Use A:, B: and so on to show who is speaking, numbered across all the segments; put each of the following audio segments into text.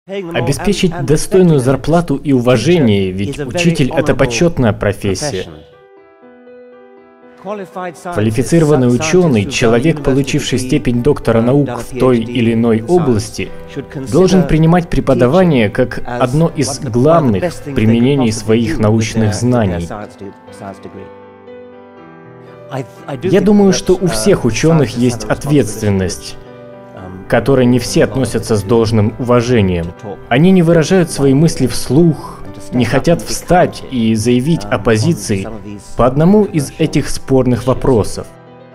A: Обеспечить достойную зарплату и уважение, ведь учитель — это почетная профессия. Квалифицированный ученый, человек, получивший степень доктора наук в той или иной области, должен принимать преподавание как одно из главных применений своих научных знаний. Я думаю, что у всех ученых есть ответственность, к которой не все относятся с должным уважением. Они не выражают свои мысли вслух, не хотят встать и заявить о позиции по одному из этих спорных вопросов.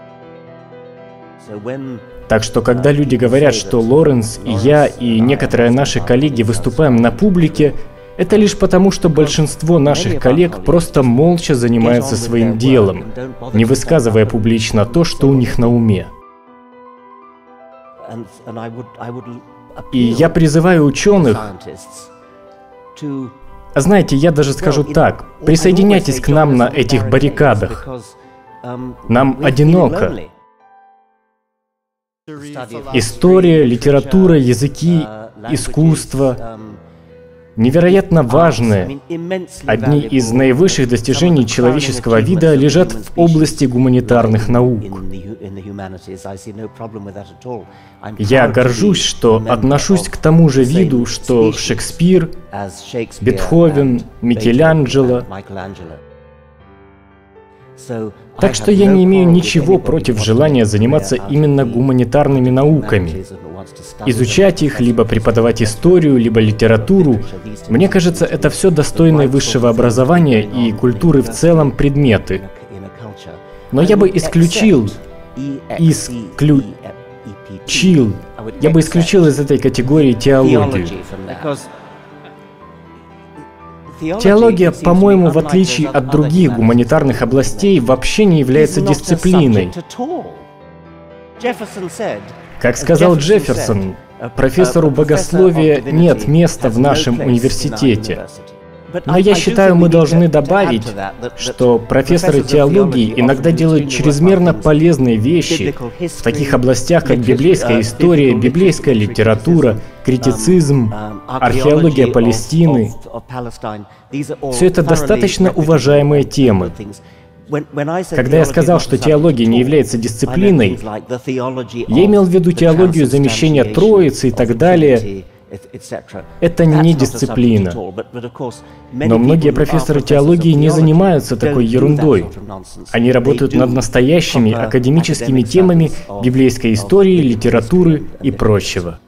A: Так что, когда люди говорят, что Лоренс и я и некоторые наши коллеги выступаем на публике, это лишь потому, что большинство наших коллег просто молча занимаются своим делом, не высказывая публично то, что у них на уме. И я призываю ученых, знаете, я даже скажу так, присоединяйтесь к нам на этих баррикадах. Нам одиноко. История, литература, языки, искусство невероятно важные. Одни из наивысших достижений человеческого вида лежат в области гуманитарных наук. Я горжусь, что отношусь к тому же виду, что Шекспир, Бетховен, Микеланджело. Так что я не имею ничего против желания заниматься именно гуманитарными науками. Изучать их, либо преподавать историю, либо литературу. Мне кажется, это все достойные высшего образования и культуры в целом предметы. Но я бы исключил из этой категории теологию. Теология, по-моему, в отличие от других гуманитарных областей, вообще не является дисциплиной. Как сказал Джефферсон, профессору богословия нет места в нашем университете. Но я считаю, мы должны добавить, что профессоры теологии иногда делают чрезмерно полезные вещи в таких областях, как библейская история, библейская литература, критицизм, археология Палестины. Все это достаточно уважаемые темы. Когда я сказал, что теология не является дисциплиной, я имел в виду теологию замещения Троицы и так далее. Это не дисциплина. Но многие профессоры теологии не занимаются такой ерундой. Они работают над настоящими академическими темами библейской истории, литературы и прочего.